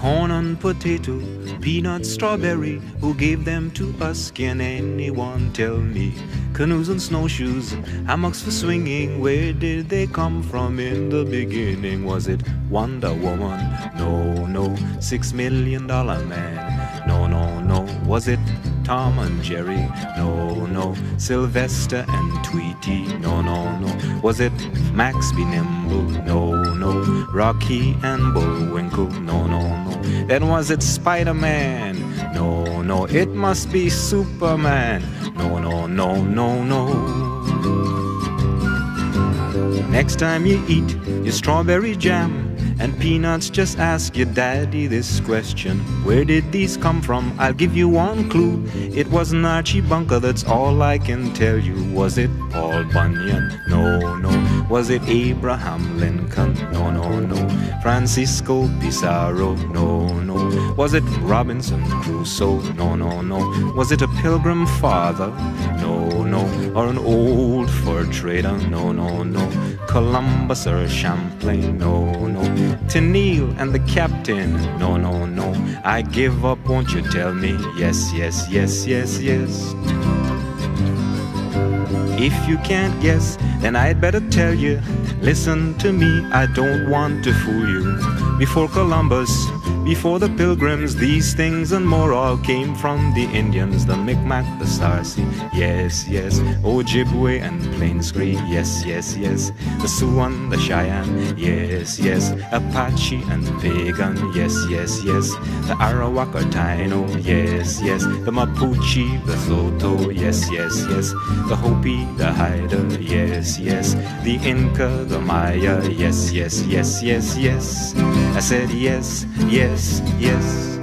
corn and potato, peanut, strawberry. Who gave them to us? Can anyone tell me? Canoes and snowshoes, hammocks for swinging. Where did they come from in the beginning? Was it Wonder Woman? No, no. $6 Million Man? No, no, no. Was it Tom and Jerry? No, no. Sylvester and Tweety? No, no, no. Was it Max be Nimble? No, no. Rocky and Bullwinkle? No, no, no. Then was it Spider-Man? No, no. It must be Superman. No, no, no, no, no. Next time you eat your strawberry jam and peanuts, just ask your daddy this question: where did these come from? I'll give you one clue. It wasn't Archie Bunker, that's all I can tell you. Was it Paul Bunyan? No, no. Was it Abraham Lincoln? No, no, no. Francisco Pizarro? No, no. Was it Robinson Crusoe? No, no, no. Was it a Pilgrim Father? No, no. Or an old fur trader? No, no, no. Columbus or Champlain? No, no. Tennille and the Captain? No, no, no. I give up, won't you tell me? Yes, yes, yes, yes, yes. If you can't guess, then I'd better tell you. Listen to me, I don't want to fool you. Before Columbus, before the Pilgrims, these things and more all came from the Indians, the Micmac, the Sarsi. Yes, yes. Ojibwe and Plains Cree. Yes, yes, yes. The Sioux and the Cheyenne. Yes, yes. Apache and Pagan. Yes, yes, yes. The Arawak or Taino. Yes, yes. The Mapuche, the Soto. Yes, yes, yes. The Hopi, the Haida. Yes, yes. The Inca, the Maya. Yes, yes, yes, yes, yes. I said yes, yes, yes.